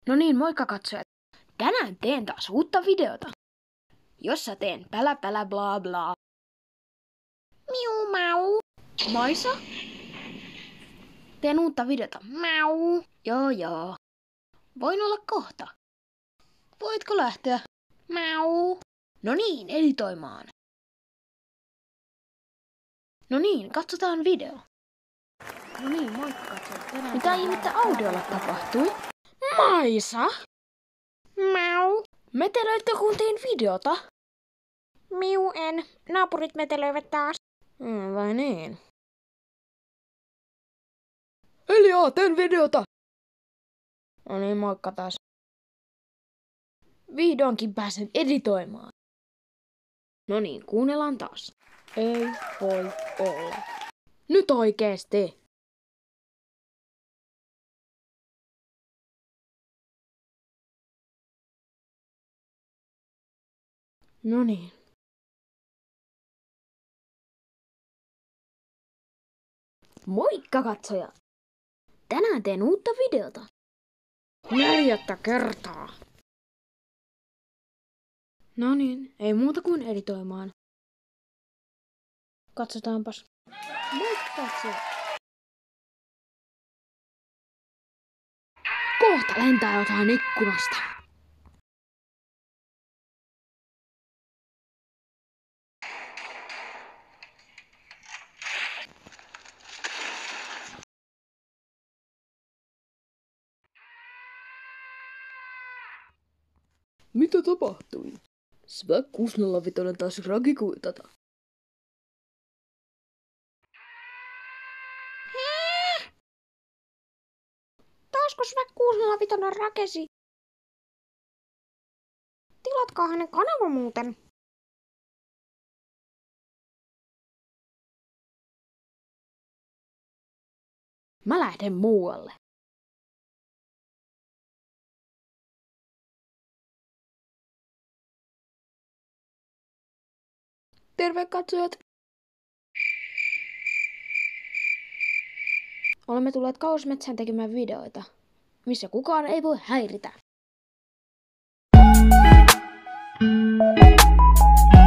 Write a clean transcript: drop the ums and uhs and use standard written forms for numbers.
No niin, moikka katsojat. Tänään teen taas uutta videota, jossa teen pälä pälä bla bla. Miu mau. Maisa? Teen uutta videota. Mau. Joo. Voin olla kohta. Voitko lähteä? Mau. No niin, editoimaan. No niin, katsotaan video. No niin, moikka katsojat. Mitä ihmettä audiolla tapahtui? Maisa? Mau. Metelöitkö kun tein videota? Miu en. Naapurit metelöivät taas. Vai niin? Elia, teen videota! No niin, moikka taas. Vihdoinkin pääsen editoimaan. No niin, kuunnellaan taas. Ei voi olla. Nyt oikeesti! No niin. Moikka katsojat! Tänään teen uutta videota. 4. kertaa. No niin, ei muuta kuin editoimaan. Katsotaanpas. Moikka katsojat! Kohta lentää jotain ikkunasta. Mitä tapahtui? Svä 605 taas rakikuitata. Taasko Svä 605 rakesi? Tilatkaa hänen kanava muuten. Mä lähden muualle. Terve katsojat! Olemme tulleet Kausmetsään tekemään videoita, missä kukaan ei voi häiritä.